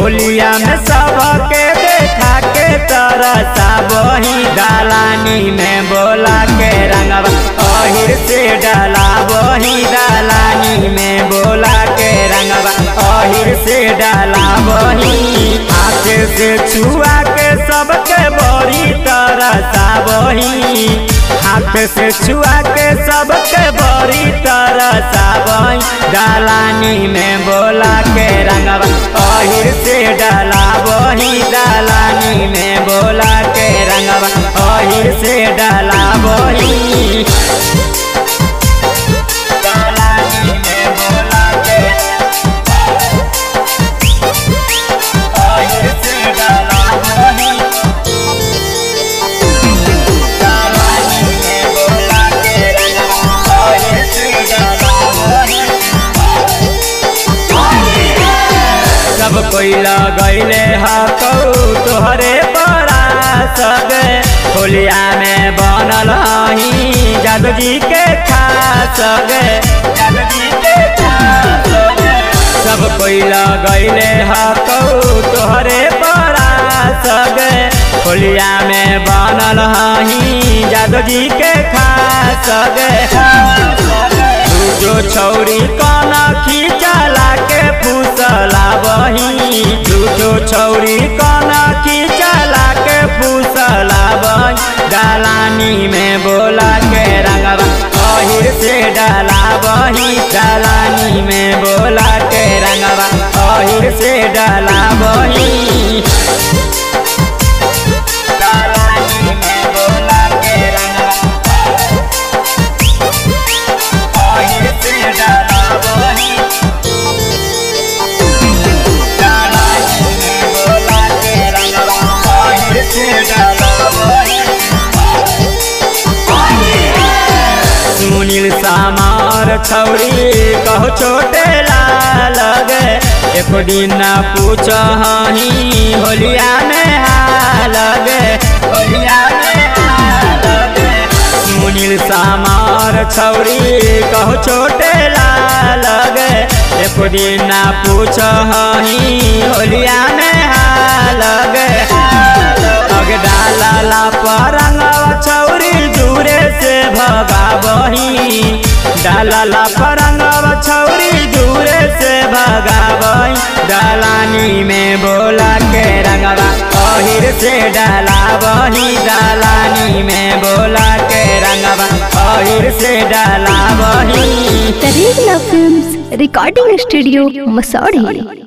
होलिया में सबके देखा के तरसा वही दालानी में बोला के रंगवा अहिर से डाला वही दालानी में बोला के रंगवा अहिर से डाला वही हाथ से छुआ के सबके बड़ी तरसा वही हाथ से छुआ के सबके बड़ी तरसा वही दालानी में बोला के रंगवा अहिर से डाला वही दालानी में बोला के रंगवा अहिर से डाला वही दालानी में बोला के अहिर से डाला वही दालानी में बोला के रंगवा अहिर से डाला वही। सब कोई लगैले हकौ तोहरे परास गे होलिया में बनल हही जादू जी के खास गे जादू जी के खास गे। सब कोई लगैले हकौ तोहरे परास गे होलिया में बनल हही जादू जी के खास गे। जो छौरी काना खींचला के फूसला वही जो छौरी काना खींचला के फूसला वही दालानी में बोला के रंगवा अहिर से डाला वही दालानी में बोला के रंगवा अहिर से डाला वही दालानी में बोला के रंगवा अहिर से डाला वही दालानी में बोला के रंगवा अहिर से डाला वही। सुनील सामार छौरी कहो छोटे लाल गे एक दिन पूछ हही होलिया में हाल गे होलिया में हाल गे। सुनील सामार छौरी कहो छोटे लाल गे एक दिन पूछ हही होलिया में हाल गे। अग डाला परंगवा छौरी दूरे से भगा वही डाला परंगवा छौरी दूरे से भगा वही दालानी में बोला के रंगवा अहिर से डाला वही दालानी में बोला के रंगवा अहिर से डाला वही। Tarila films recording studio Masaurhi.